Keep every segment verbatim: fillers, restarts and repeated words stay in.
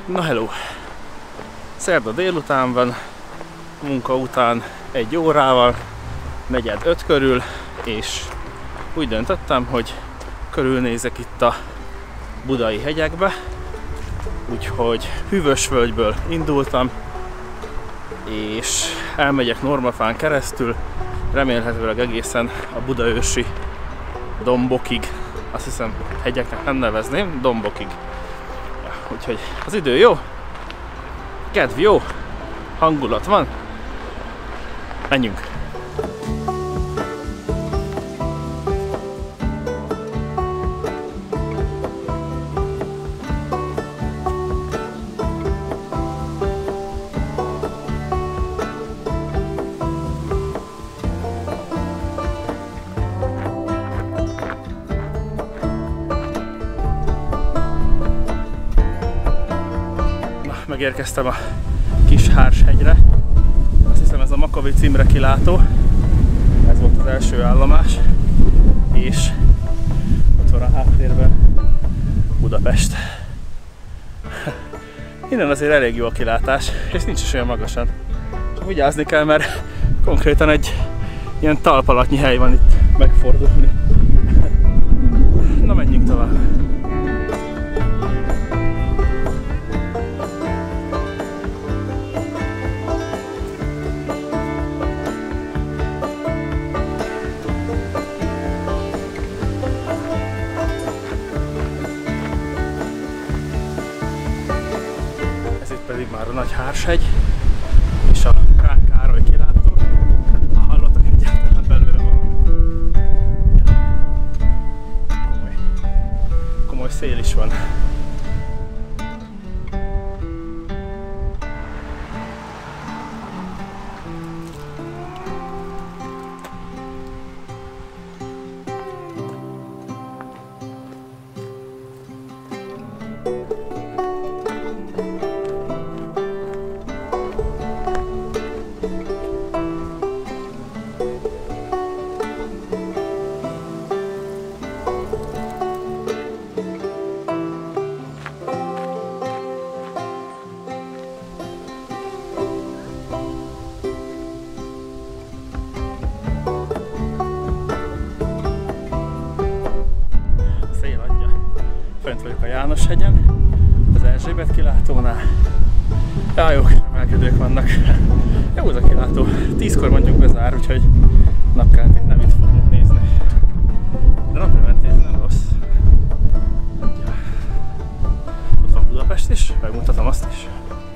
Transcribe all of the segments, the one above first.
Na hello! Szerda délután van, munka után egy órával, negyed öt körül, és úgy döntöttem, hogy körülnézek itt a budai hegyekbe, úgyhogy Hűvösvölgyből indultam, és elmegyek Normafán keresztül, remélhetőleg egészen a budaörsi dombokig, azt hiszem hegyeknek nem nevezném, dombokig. Ja, úgyhogy az idő jó, kedv jó, hangulat van, menjünk! Megérkeztem a Kishárshegyre, azt hiszem ez a Makavic Imre kilátó, ez volt az első állomás, és ott van a háttérben Budapest. Innen azért elég jó a kilátás, és nincs is olyan magasan. Csak vigyázni kell, mert konkrétan egy ilyen talpalatnyi hely van itt megfordulni. Na menjünk tovább! Pedig már a Nagyhárshegy és a Krán Károly kilátó. Ha hallottak egyáltalán belőle valamit. Komoly, komoly szél is van. Fent vagyok a Jánoshegyen, az Erzsébet kilátónál. Ja, jó kis emelkedők vannak. Jó az a kilátó. Tízkor mondjuk bezár, úgyhogy napkeltét nem itt fogunk nézni. De naplementét nem rossz. Ja. Ott van Budapest is, megmutatom azt is.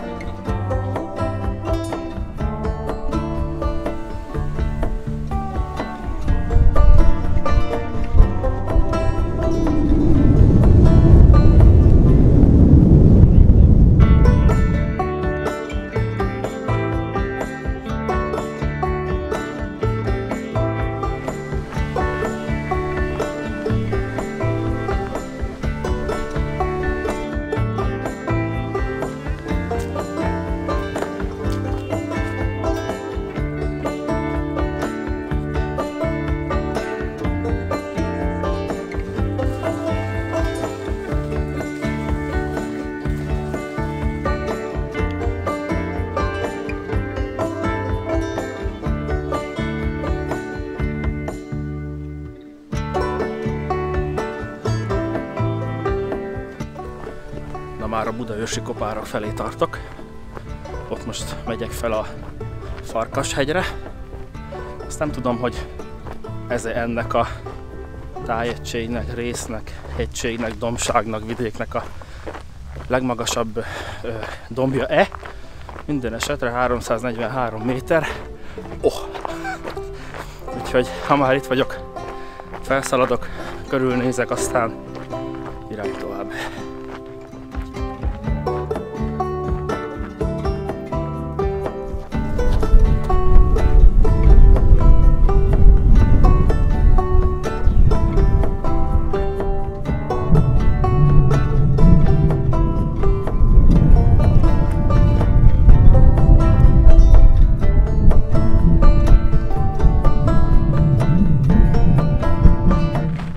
Már a budaörsi kopárok felé tartok. Ott most megyek fel a Farkashegyre. Azt nem tudom, hogy ez ennek a tájegységnek, résznek, hegységnek, dombságnak, vidéknek a legmagasabb ö, dombja-e. Minden esetre háromszáznegyvenhárom méter. Oh! Úgyhogy ha már itt vagyok, felszaladok, körülnézek, aztán irány tovább.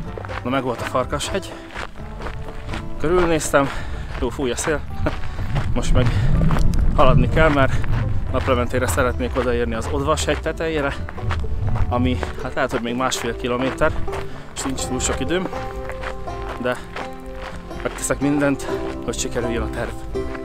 Meg volt a Farkashegy, körülnéztem, jó fúj a szél, most meg haladni kell, mert Naplementére szeretnék odaérni az Odvashegy tetejére, ami hát lehet, hogy még másfél kilométer, és nincs túl sok időm, de megteszek mindent, hogy sikerüljön a terv.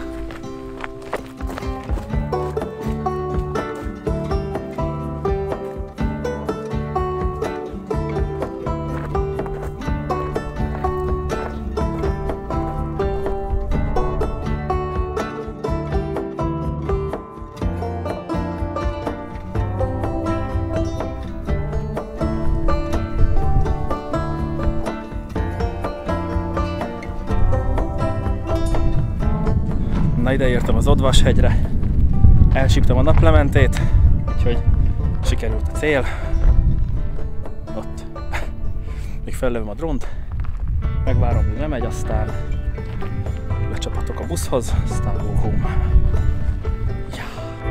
Na, ide értem az Odvashegyre, elsíptem a Naplementét, úgyhogy sikerült a cél. Ott még fellövöm a drónt, megvárom, míg lemegy, aztán lecsapatok a buszhoz, aztán go home. Ja.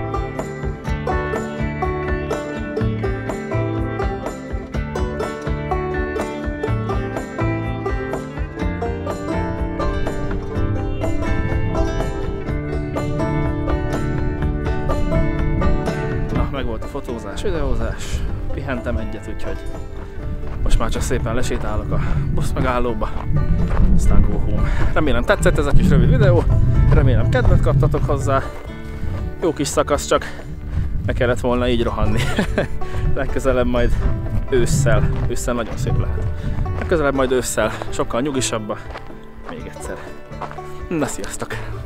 Meg volt a fotózás, videózás, pihentem egyet, úgyhogy most már csak szépen lesétálok a busz megállóba, aztán go home. Remélem tetszett ez a kis rövid videó, remélem kedvet kaptatok hozzá. Jó kis szakasz, csak meg kellett volna így rohanni. Legközelebb majd ősszel, ősszel nagyon szép lehet. Legközelebb majd ősszel, sokkal nyugisabb, még egyszer. Na, sziasztok!